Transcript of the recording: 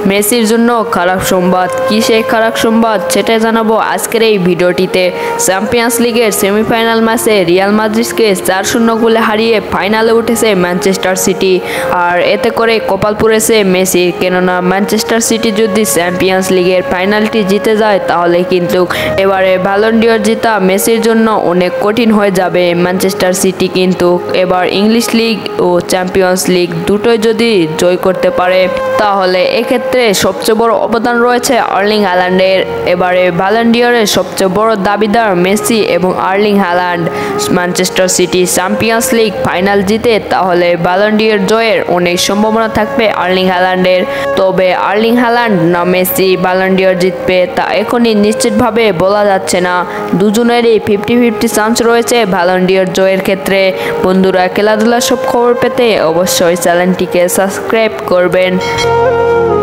মেসির জন্য খারাপ সংবাদ। কি সেই খারাপ সংবাদ সেটাই জানাবো আজকের এই ভিডিওটিতে। চ্যাম্পিয়ন্স লিগের সেমিফাইনাল ম্যাচে রিয়াল মাদ্রিদকে 4-0 গোলে হারিয়ে ফাইনালে উঠেছে ম্যানচেস্টার সিটি। আর এতে করে কপাল পুড়েছে মেসির, কেননা ম্যানচেস্টার সিটি যদি চ্যাম্পিয়ন্স লিগের ফাইনালটি জিতে যায় তাহলে কিন্তু এবারে ব্যালন ডি'অর জেতা মেসির জন্য অনেক কঠিন হয়ে যাবে। ম্যানচেস্টার সিটি কিন্তু এবার ইংলিশ লিগ ও চ্যাম্পিয়ন্স লিগ দুটোই যদি জয় করতে পারে তাহলে এক্ষেত্রে সবচেয়ে বড় অবদান রয়েছে আর্লিং হ্যালান্ডের। এবারে ব্যালন ডি'অরের সবচেয়ে বড় দাবিদার মেসি এবং Erling Haaland. Manchester City champions league final জিতে তাহলে ব্যালন ডি'অর জয়ের অনেক সম্ভাবনা থাকবে আর্লিং হ্যালান্ডের। তবে আর্লিং হ্যালান্ড না মেসি ব্যালন ডি'অর জিতবে তা এখনই নিশ্চিতভাবে বলা যাচ্ছে না। দুজনেরই 50-50 চান্স রয়েছে ব্যালন ডি'অর জয়ের ক্ষেত্রে। বন্ধুরা, খেলাধুলার সব খবর পেতে অবশ্যই চ্যানেলটিকে সাবস্ক্রাইব করবেন।